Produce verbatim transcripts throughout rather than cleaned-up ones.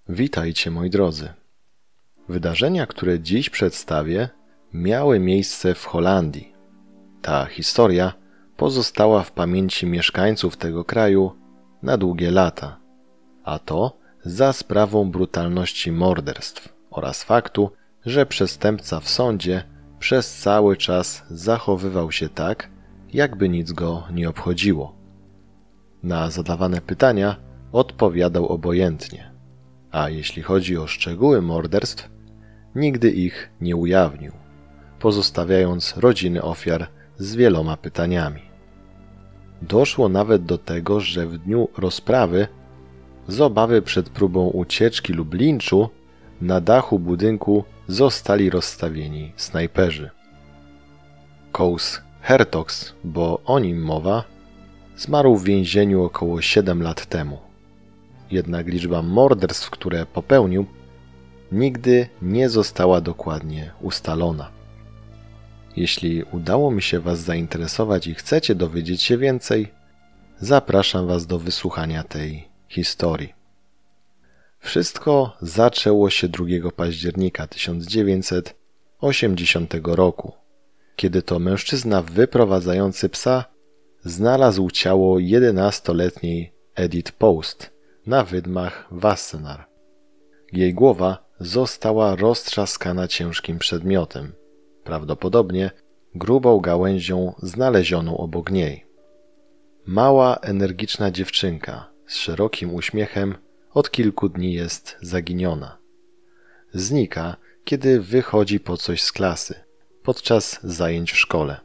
Witajcie moi drodzy. Wydarzenia, które dziś przedstawię, miały miejsce w Holandii. Ta historia pozostała w pamięci mieszkańców tego kraju na długie lata, a to za sprawą brutalności morderstw oraz faktu, że przestępca w sądzie przez cały czas zachowywał się tak, jakby nic go nie obchodziło. Na zadawane pytania odpowiadał obojętnie, a jeśli chodzi o szczegóły morderstw, nigdy ich nie ujawnił, pozostawiając rodziny ofiar z wieloma pytaniami. Doszło nawet do tego, że w dniu rozprawy, z obawy przed próbą ucieczki lub linczu, na dachu budynku zostali rozstawieni snajperzy. Koos Hertogs, bo o nim mowa, zmarł w więzieniu około siedem lat temu. Jednak liczba morderstw, które popełnił, nigdy nie została dokładnie ustalona. Jeśli udało mi się Was zainteresować i chcecie dowiedzieć się więcej, zapraszam Was do wysłuchania tej historii. Wszystko zaczęło się drugiego października tysiąc dziewięćset osiemdziesiątego roku, kiedy to mężczyzna wyprowadzający psa znalazł ciało jedenastoletniej Edith Post na wydmach Wassenaar. Jej głowa została roztrzaskana ciężkim przedmiotem, prawdopodobnie grubą gałęzią znalezioną obok niej. Mała, energiczna dziewczynka z szerokim uśmiechem od kilku dni jest zaginiona. Znika, kiedy wychodzi po coś z klasy, podczas zajęć w szkole.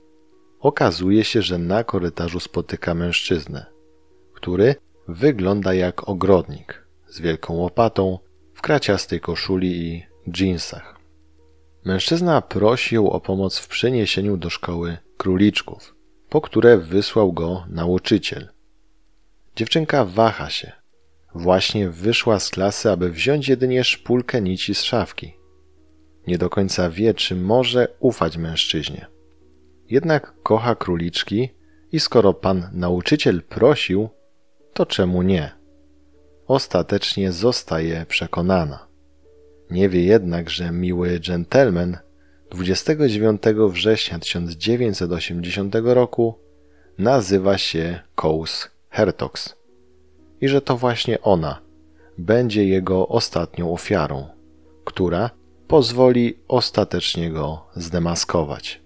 Okazuje się, że na korytarzu spotyka mężczyznę, który wygląda jak ogrodnik, z wielką łopatą, w kraciastej koszuli i dżinsach. Mężczyzna prosi ją o pomoc w przyniesieniu do szkoły króliczków, po które wysłał go nauczyciel. Dziewczynka waha się. Właśnie wyszła z klasy, aby wziąć jedynie szpulkę nici z szafki. Nie do końca wie, czy może ufać mężczyźnie. Jednak kocha króliczki i skoro pan nauczyciel prosił, to czemu nie? Ostatecznie zostaje przekonana. Nie wie jednak, że miły dżentelmen dwudziestego dziewiątego września tysiąc dziewięćset osiemdziesiątego roku nazywa się Koos Hertogs i że to właśnie ona będzie jego ostatnią ofiarą, która pozwoli ostatecznie go zdemaskować.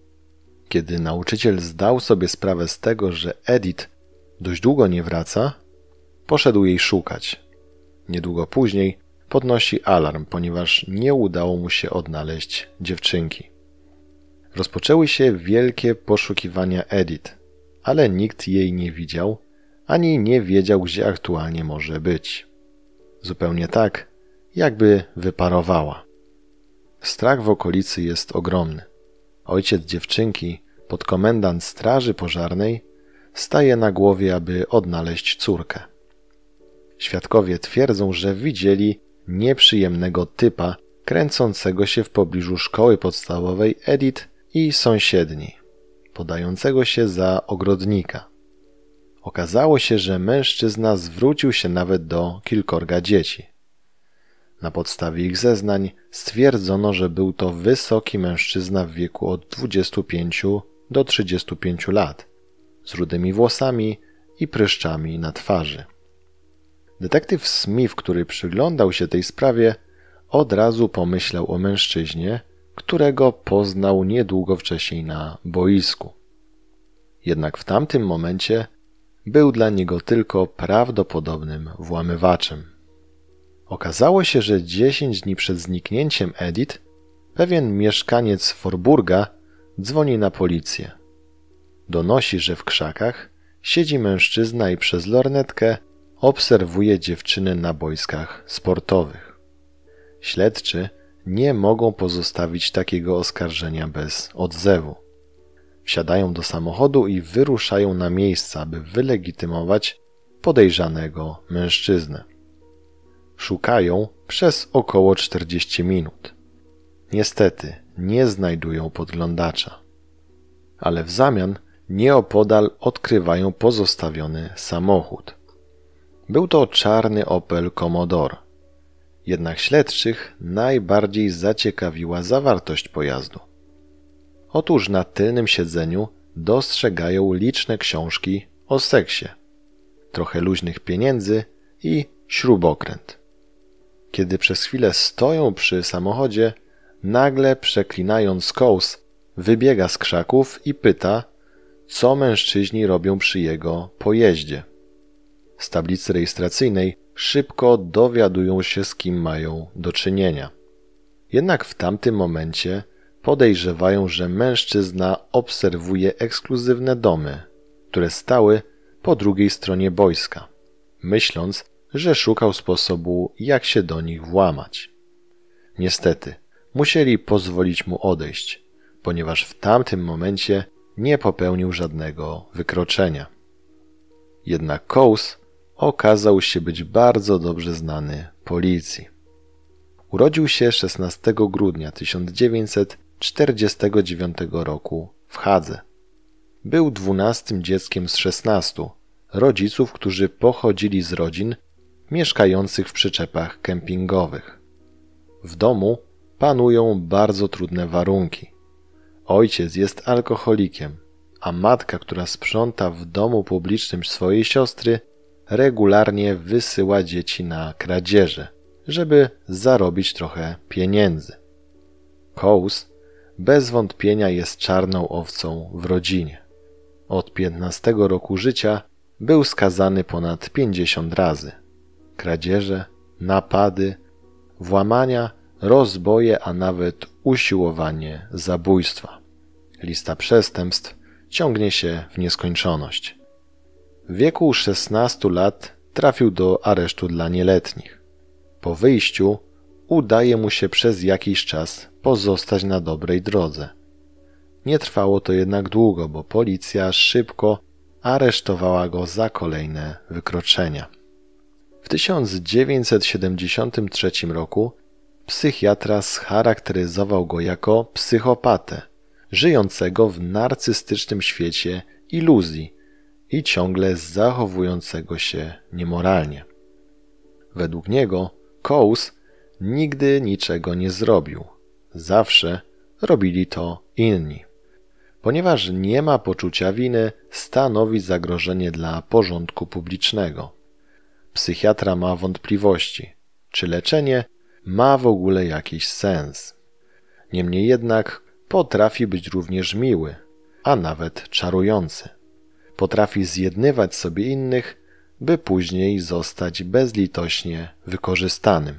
Kiedy nauczyciel zdał sobie sprawę z tego, że Edith dość długo nie wraca, poszedł jej szukać. Niedługo później podnosi alarm, ponieważ nie udało mu się odnaleźć dziewczynki. Rozpoczęły się wielkie poszukiwania Edith, ale nikt jej nie widział, ani nie wiedział, gdzie aktualnie może być. Zupełnie tak, jakby wyparowała. Strach w okolicy jest ogromny. Ojciec dziewczynki, podkomendant straży pożarnej, staje na głowie, aby odnaleźć córkę. Świadkowie twierdzą, że widzieli nieprzyjemnego typa kręcącego się w pobliżu szkoły podstawowej Edith i sąsiedniej, podającego się za ogrodnika. Okazało się, że mężczyzna zwrócił się nawet do kilkorga dzieci. Na podstawie ich zeznań stwierdzono, że był to wysoki mężczyzna w wieku od dwudziestu pięciu do trzydziestu pięciu lat, z rudymi włosami i pryszczami na twarzy. Detektyw Smith, który przyglądał się tej sprawie, od razu pomyślał o mężczyźnie, którego poznał niedługo wcześniej na boisku. Jednak w tamtym momencie był dla niego tylko prawdopodobnym włamywaczem. Okazało się, że dziesięć dni przed zniknięciem Edith pewien mieszkaniec Forburga dzwoni na policję. Donosi, że w krzakach siedzi mężczyzna i przez lornetkę obserwuje dziewczynę na boiskach sportowych. Śledczy nie mogą pozostawić takiego oskarżenia bez odzewu. Wsiadają do samochodu i wyruszają na miejsce, aby wylegitymować podejrzanego mężczyznę. Szukają przez około czterdzieści minut. Niestety nie znajdują podglądacza. Ale w zamian nieopodal odkrywają pozostawiony samochód. Był to czarny Opel Commodore. Jednak śledczych najbardziej zaciekawiła zawartość pojazdu. Otóż na tylnym siedzeniu dostrzegają liczne książki o seksie, trochę luźnych pieniędzy i śrubokręt. Kiedy przez chwilę stoją przy samochodzie, nagle przeklinając Coase, wybiega z krzaków i pyta, co mężczyźni robią przy jego pojeździe. Z tablicy rejestracyjnej szybko dowiadują się, z kim mają do czynienia. Jednak w tamtym momencie podejrzewają, że mężczyzna obserwuje ekskluzywne domy, które stały po drugiej stronie boiska, myśląc, że szukał sposobu, jak się do nich włamać. Niestety, musieli pozwolić mu odejść, ponieważ w tamtym momencie nie popełnił żadnego wykroczenia. Jednak Coase okazał się być bardzo dobrze znany policji. Urodził się szesnastego grudnia tysiąc dziewięćset czterdziestego dziewiątego roku w Hadze. Był dwunastym dzieckiem z szesnastu rodziców, którzy pochodzili z rodzin mieszkających w przyczepach kempingowych. W domu panują bardzo trudne warunki. Ojciec jest alkoholikiem, a matka, która sprząta w domu publicznym swojej siostry, regularnie wysyła dzieci na kradzieże, żeby zarobić trochę pieniędzy. Coase bez wątpienia jest czarną owcą w rodzinie. Od piętnastego roku życia był skazany ponad pięćdziesiąt razy. Kradzieże, napady, włamania, rozboje, a nawet usiłowanie zabójstwa. Lista przestępstw ciągnie się w nieskończoność. W wieku szesnastu lat trafił do aresztu dla nieletnich. Po wyjściu udaje mu się przez jakiś czas pozostać na dobrej drodze. Nie trwało to jednak długo, bo policja szybko aresztowała go za kolejne wykroczenia. W tysiąc dziewięćset siedemdziesiątym trzecim roku psychiatra scharakteryzował go jako psychopatę, żyjącego w narcystycznym świecie iluzji i ciągle zachowującego się niemoralnie. Według niego Coase nigdy niczego nie zrobił. Zawsze robili to inni. Ponieważ nie ma poczucia winy, stanowi zagrożenie dla porządku publicznego. Psychiatra ma wątpliwości, czy leczenie ma w ogóle jakiś sens. Niemniej jednak potrafi być również miły, a nawet czarujący. Potrafi zjednywać sobie innych, by później zostać bezlitośnie wykorzystanym.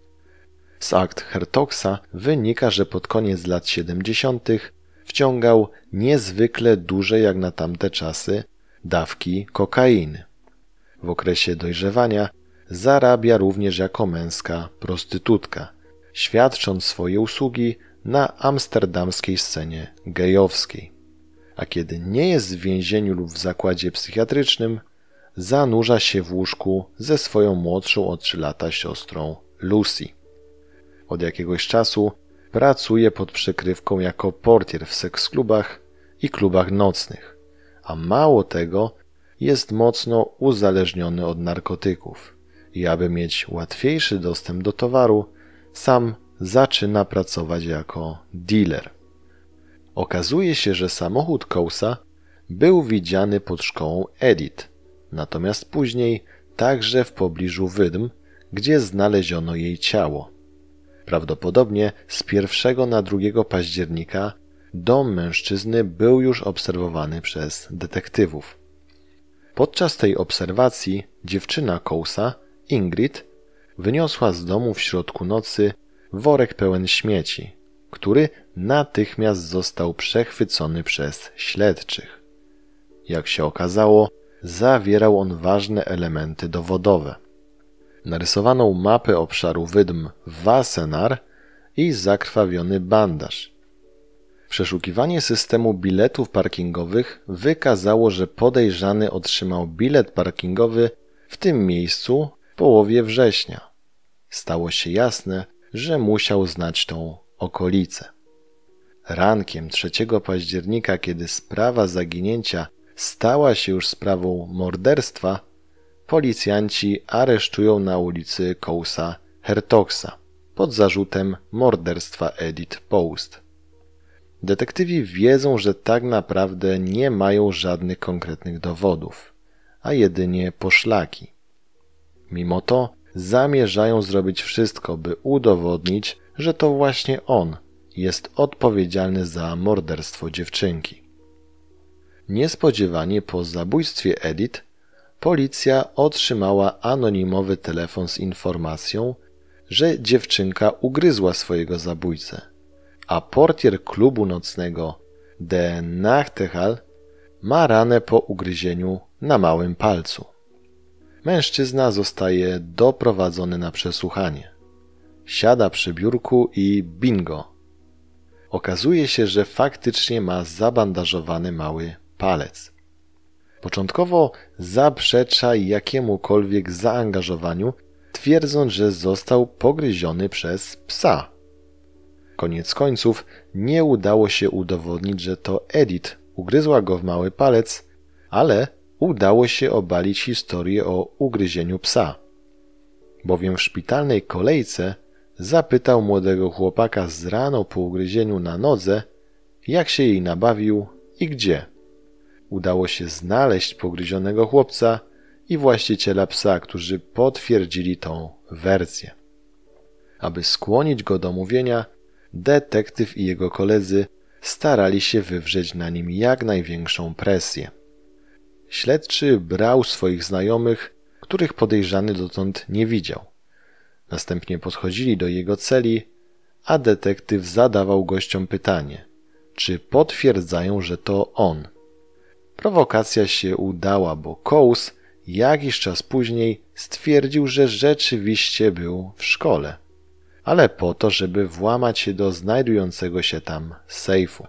Z akt Hertogsa wynika, że pod koniec lat siedemdziesiątych wciągał niezwykle duże jak na tamte czasy dawki kokainy. W okresie dojrzewania zarabia również jako męska prostytutka, świadcząc swoje usługi na amsterdamskiej scenie gejowskiej. A kiedy nie jest w więzieniu lub w zakładzie psychiatrycznym, zanurza się w łóżku ze swoją młodszą o trzy lata siostrą Lucy. Od jakiegoś czasu pracuje pod przykrywką jako portier w seksklubach i klubach nocnych, a mało tego jest mocno uzależniony od narkotyków i aby mieć łatwiejszy dostęp do towaru, sam zaczyna pracować jako dealer. Okazuje się, że samochód Coase'a był widziany pod szkołą Edith, natomiast później także w pobliżu Wydm, gdzie znaleziono jej ciało. Prawdopodobnie z pierwszego na drugiego października dom mężczyzny był już obserwowany przez detektywów. Podczas tej obserwacji dziewczyna Coase'a, Ingrid, wyniosła z domu w środku nocy worek pełen śmieci, który natychmiast został przechwycony przez śledczych. Jak się okazało, zawierał on ważne elementy dowodowe. Narysowaną mapę obszaru wydm Wassenaar i zakrwawiony bandaż. Przeszukiwanie systemu biletów parkingowych wykazało, że podejrzany otrzymał bilet parkingowy w tym miejscu w połowie września. Stało się jasne, że musiał znać tą okolicę. Rankiem trzeciego października, kiedy sprawa zaginięcia stała się już sprawą morderstwa, policjanci aresztują na ulicy Coase'a Hertogsa pod zarzutem morderstwa Edith Post. Detektywi wiedzą, że tak naprawdę nie mają żadnych konkretnych dowodów, a jedynie poszlaki. Mimo to zamierzają zrobić wszystko, by udowodnić, że to właśnie on jest odpowiedzialny za morderstwo dziewczynki. Niespodziewanie po zabójstwie Edith policja otrzymała anonimowy telefon z informacją, że dziewczynka ugryzła swojego zabójcę, a portier klubu nocnego De Nachtigall ma ranę po ugryzieniu na małym palcu. Mężczyzna zostaje doprowadzony na przesłuchanie. Siada przy biurku i bingo! Okazuje się, że faktycznie ma zabandażowany mały palec. Początkowo zaprzecza jakiemukolwiek zaangażowaniu, twierdząc, że został pogryziony przez psa. Koniec końców nie udało się udowodnić, że to Edith ugryzła go w mały palec, ale udało się obalić historię o ugryzieniu psa. Bowiem w szpitalnej kolejce zapytał młodego chłopaka z raną po ugryzieniu na nodze, jak się jej nabawił i gdzie. Udało się znaleźć pogryzionego chłopca i właściciela psa, którzy potwierdzili tą wersję. Aby skłonić go do mówienia, detektyw i jego koledzy starali się wywrzeć na nim jak największą presję. Śledczy brał swoich znajomych, których podejrzany dotąd nie widział. Następnie podchodzili do jego celi, a detektyw zadawał gościom pytanie, czy potwierdzają, że to on. Prowokacja się udała, bo Coase jakiś czas później stwierdził, że rzeczywiście był w szkole, ale po to, żeby włamać się do znajdującego się tam sejfu.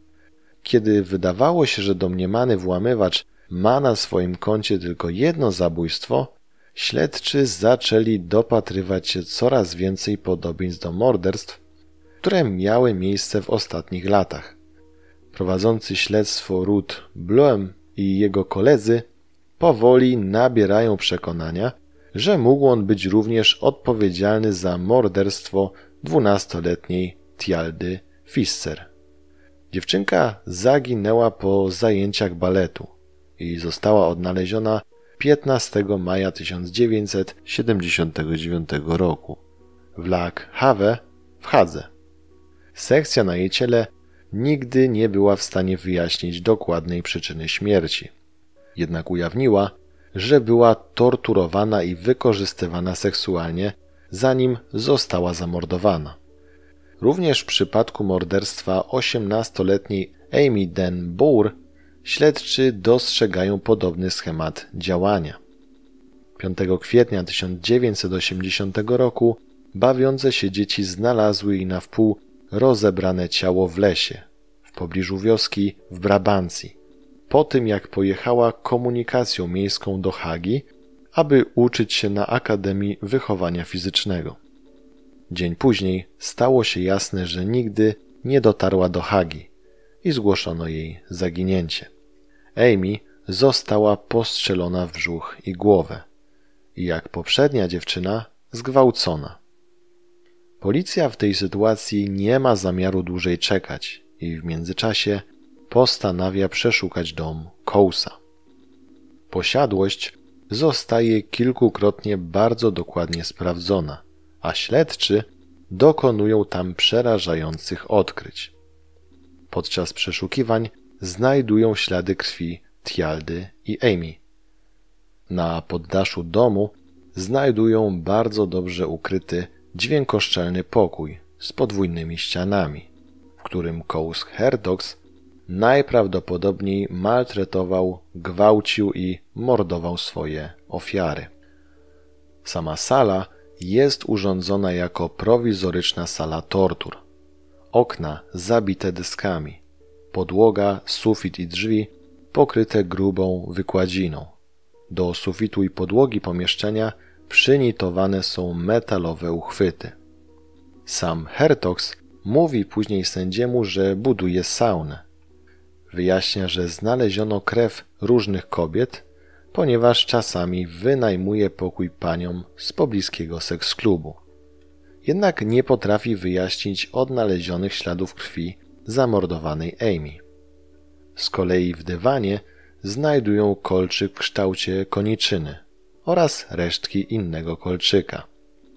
Kiedy wydawało się, że domniemany włamywacz ma na swoim koncie tylko jedno zabójstwo, śledczy zaczęli dopatrywać się coraz więcej podobieństw do morderstw, które miały miejsce w ostatnich latach. Prowadzący śledztwo Ruth Bloem i jego koledzy powoli nabierają przekonania, że mógł on być również odpowiedzialny za morderstwo dwunastoletniej Tjaldy Fischer. Dziewczynka zaginęła po zajęciach baletu i została odnaleziona piętnastego maja tysiąc dziewięćset siedemdziesiątego dziewiątego roku w Lac Have w Hadze. Sekcja na jej ciele nigdy nie była w stanie wyjaśnić dokładnej przyczyny śmierci. Jednak ujawniła, że była torturowana i wykorzystywana seksualnie, zanim została zamordowana. Również w przypadku morderstwa osiemnastoletniej Amy Den Boer śledczy dostrzegają podobny schemat działania. piątego kwietnia tysiąc dziewięćset osiemdziesiątego roku bawiące się dzieci znalazły jej na wpół rozebrane ciało w lesie, w pobliżu wioski w Brabancji, po tym jak pojechała komunikacją miejską do Hagi, aby uczyć się na Akademii Wychowania Fizycznego. Dzień później stało się jasne, że nigdy nie dotarła do Hagi i zgłoszono jej zaginięcie. Amy została postrzelona w brzuch i głowę i jak poprzednia dziewczyna zgwałcona. Policja w tej sytuacji nie ma zamiaru dłużej czekać i w międzyczasie postanawia przeszukać dom Coase'a. Posiadłość zostaje kilkukrotnie bardzo dokładnie sprawdzona, a śledczy dokonują tam przerażających odkryć. Podczas przeszukiwań znajdują ślady krwi Tjaldy i Amy. Na poddaszu domu znajdują bardzo dobrze ukryty dźwiękoszczelny pokój z podwójnymi ścianami, w którym Coase Hertogs najprawdopodobniej maltretował, gwałcił i mordował swoje ofiary. Sama sala jest urządzona jako prowizoryczna sala tortur. Okna zabite dyskami, podłoga, sufit i drzwi pokryte grubą wykładziną. Do sufitu i podłogi pomieszczenia przynitowane są metalowe uchwyty. Sam Hertogs mówi później sędziemu, że buduje saunę. Wyjaśnia, że znaleziono krew różnych kobiet, ponieważ czasami wynajmuje pokój paniom z pobliskiego seksklubu. jednak nie potrafi wyjaśnić odnalezionych śladów krwi zamordowanej Amy. Z kolei w dywanie znajdują kolczyk w kształcie koniczyny oraz resztki innego kolczyka.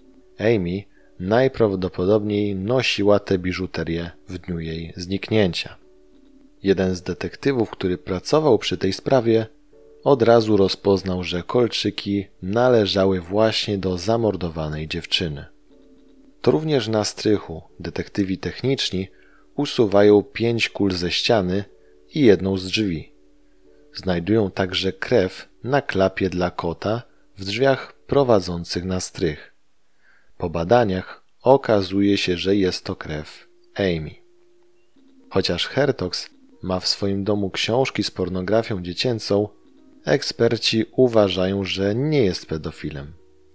Amy najprawdopodobniej nosiła tę biżuterię w dniu jej zniknięcia. Jeden z detektywów, który pracował przy tej sprawie, od razu rozpoznał, że kolczyki należały właśnie do zamordowanej dziewczyny. To również na strychu detektywi techniczni usuwają pięć kul ze ściany i jedną z drzwi. Znajdują także krew na klapie dla kota w drzwiach prowadzących na strych. Po badaniach okazuje się, że jest to krew Amy. Chociaż Hertogs ma w swoim domu książki z pornografią dziecięcą, eksperci uważają, że nie jest pedofilem.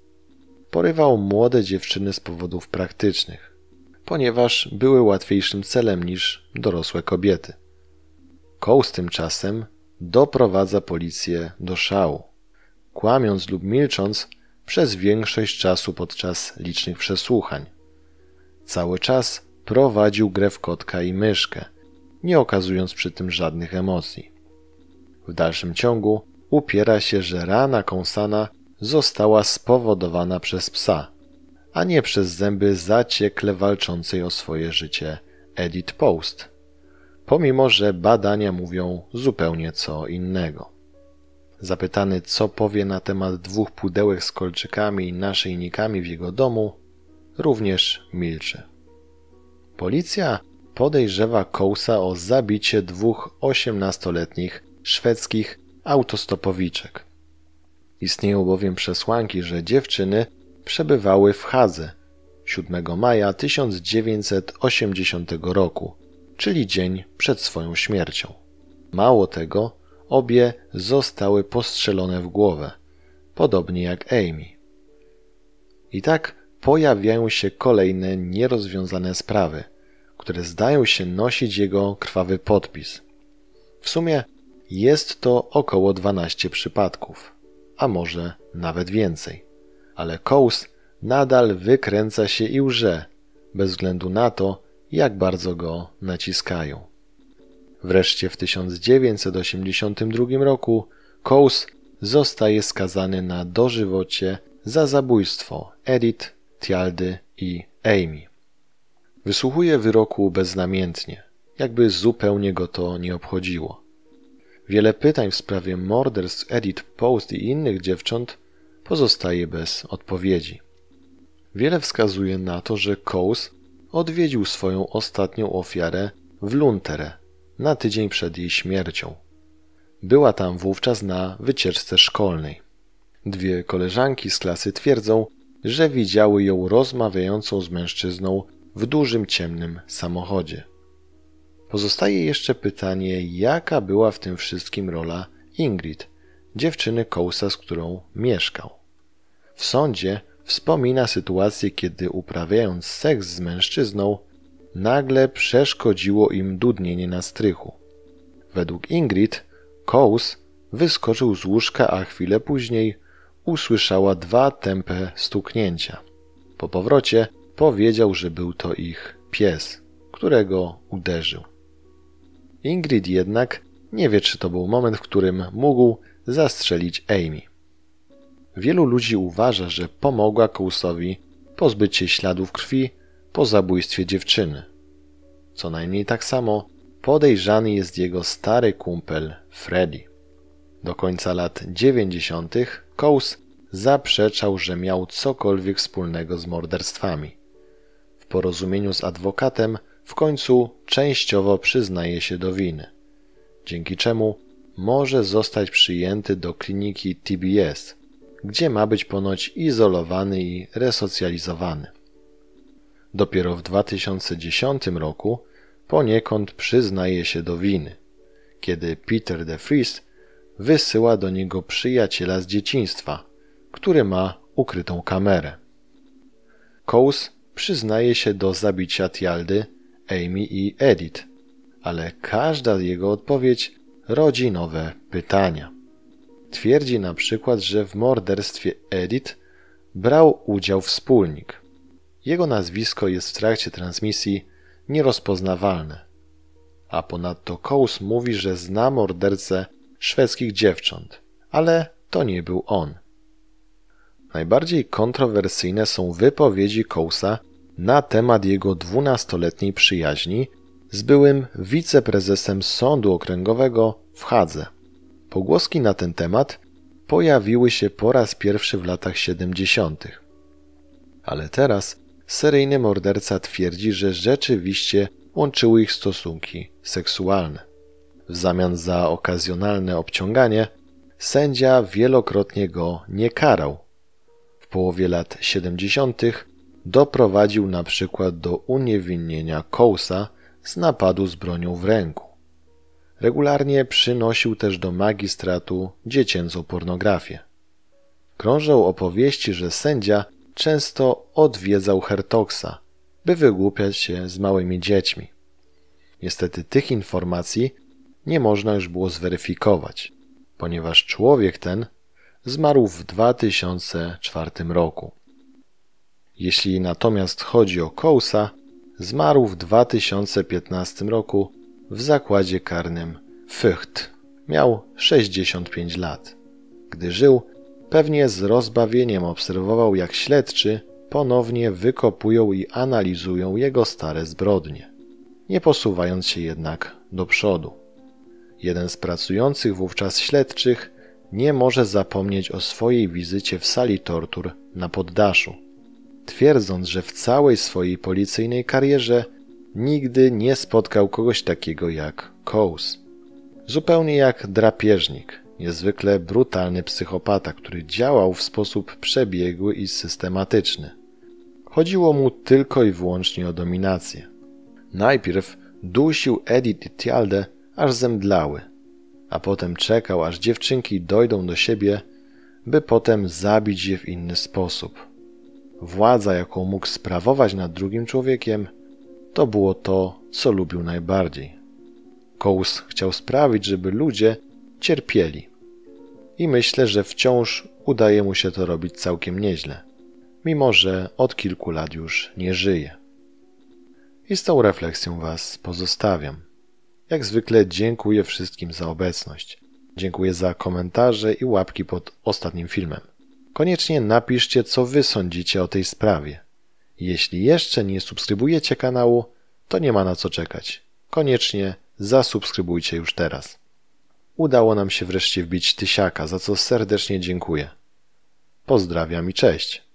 Porywał młode dziewczyny z powodów praktycznych, ponieważ były łatwiejszym celem niż dorosłe kobiety. Coase tymczasem doprowadza policję do szału, kłamiąc lub milcząc przez większość czasu podczas licznych przesłuchań. Cały czas prowadził grę w kotka i myszkę, nie okazując przy tym żadnych emocji. W dalszym ciągu upiera się, że rana kąsana została spowodowana przez psa, a nie przez zęby zaciekle walczącej o swoje życie Edith Post, pomimo że badania mówią zupełnie co innego. Zapytany, co powie na temat dwóch pudełek z kolczykami i naszyjnikami w jego domu, również milczy. Policja podejrzewa Coase'a o zabicie dwóch osiemnastoletnich szwedzkich autostopowiczek. Istnieją bowiem przesłanki, że dziewczyny przebywały w Hadze siódmego maja tysiąc dziewięćset osiemdziesiątego roku, czyli dzień przed swoją śmiercią. Mało tego, obie zostały postrzelone w głowę, podobnie jak Amy. I tak pojawiają się kolejne nierozwiązane sprawy, które zdają się nosić jego krwawy podpis. W sumie jest to około dwanaście przypadków, a może nawet więcej. Ale Coase nadal wykręca się i łże, bez względu na to, jak bardzo go naciskają. Wreszcie w tysiąc dziewięćset osiemdziesiątym drugim roku Coase zostaje skazany na dożywocie za zabójstwo Edith, Tjaldy i Amy. Wysłuchuje wyroku beznamiętnie, jakby zupełnie go to nie obchodziło. Wiele pytań w sprawie morderstw Edith Post i innych dziewcząt pozostaje bez odpowiedzi. Wiele wskazuje na to, że Coase odwiedził swoją ostatnią ofiarę w Luntere na tydzień przed jej śmiercią. Była tam wówczas na wycieczce szkolnej. Dwie koleżanki z klasy twierdzą, że widziały ją rozmawiającą z mężczyzną w dużym ciemnym samochodzie. Pozostaje jeszcze pytanie, jaka była w tym wszystkim rola Ingrid, dziewczyny Coase'a, z którą mieszkał. W sądzie wspomina sytuację, kiedy uprawiając seks z mężczyzną, nagle przeszkodziło im dudnienie na strychu. Według Ingrid, Coase wyskoczył z łóżka, a chwilę później usłyszała dwa tępe stuknięcia. Po powrocie powiedział, że był to ich pies, którego uderzył. Ingrid jednak nie wie, czy to był moment, w którym mógł zastrzelić Amy. Wielu ludzi uważa, że pomogła Coase'owi pozbyć się śladów krwi po zabójstwie dziewczyny. Co najmniej tak samo podejrzany jest jego stary kumpel Freddy. Do końca lat dziewięćdziesiątych Coase zaprzeczał, że miał cokolwiek wspólnego z morderstwami. W porozumieniu z adwokatem w końcu częściowo przyznaje się do winy, dzięki czemu może zostać przyjęty do kliniki T B S, gdzie ma być ponoć izolowany i resocjalizowany. Dopiero w dwa tysiące dziesiątym roku poniekąd przyznaje się do winy, kiedy Peter de Vries wysyła do niego przyjaciela z dzieciństwa, który ma ukrytą kamerę. Coase przyznaje się do zabicia Tjaldy, Amy i Edith, ale każda jego odpowiedź rodzi nowe pytania. Twierdzi na przykład, że w morderstwie Edith brał udział wspólnik. jego nazwisko jest w trakcie transmisji nierozpoznawalne. A ponadto Coase mówi, że zna mordercę szwedzkich dziewcząt, ale to nie był on. Najbardziej kontrowersyjne są wypowiedzi Coase'a na temat jego dwunastoletniej przyjaźni z byłym wiceprezesem Sądu Okręgowego w Hadze. Pogłoski na ten temat pojawiły się po raz pierwszy w latach siedemdziesiątych. Ale teraz seryjny morderca twierdzi, że rzeczywiście łączyły ich stosunki seksualne. W zamian za okazjonalne obciąganie sędzia wielokrotnie go nie karał. W połowie lat siedemdziesiątych doprowadził na przykład do uniewinnienia Coase'a z napadu z bronią w ręku. Regularnie przynosił też do magistratu dziecięcą pornografię. Krążą opowieści, że sędzia często odwiedzał Hertogsa, by wygłupiać się z małymi dziećmi. Niestety tych informacji nie można już było zweryfikować, ponieważ człowiek ten zmarł w dwa tysiące czwartym roku. Jeśli natomiast chodzi o Coase'a, zmarł w dwa tysiące piętnastym roku w zakładzie karnym Vught. Miał sześćdziesiąt pięć lat. Gdy żył, pewnie z rozbawieniem obserwował, jak śledczy ponownie wykopują i analizują jego stare zbrodnie, nie posuwając się jednak do przodu. Jeden z pracujących wówczas śledczych nie może zapomnieć o swojej wizycie w sali tortur na poddaszu, twierdząc, że w całej swojej policyjnej karierze nigdy nie spotkał kogoś takiego jak Coase. Zupełnie jak drapieżnik, niezwykle brutalny psychopata, który działał w sposób przebiegły i systematyczny. Chodziło mu tylko i wyłącznie o dominację. Najpierw dusił Edith i Tjaldę, aż zemdlały, a potem czekał, aż dziewczynki dojdą do siebie, by potem zabić je w inny sposób. Władza, jaką mógł sprawować nad drugim człowiekiem, to było to, co lubił najbardziej. Coase chciał sprawić, żeby ludzie cierpieli. I myślę, że wciąż udaje mu się to robić całkiem nieźle, mimo że od kilku lat już nie żyje. I z tą refleksją Was pozostawiam. Jak zwykle dziękuję wszystkim za obecność. Dziękuję za komentarze i łapki pod ostatnim filmem. Koniecznie napiszcie, co Wy sądzicie o tej sprawie. Jeśli jeszcze nie subskrybujecie kanału, to nie ma na co czekać. Koniecznie zasubskrybujcie już teraz. Udało nam się wreszcie wbić tysiaka, za co serdecznie dziękuję. Pozdrawiam i cześć.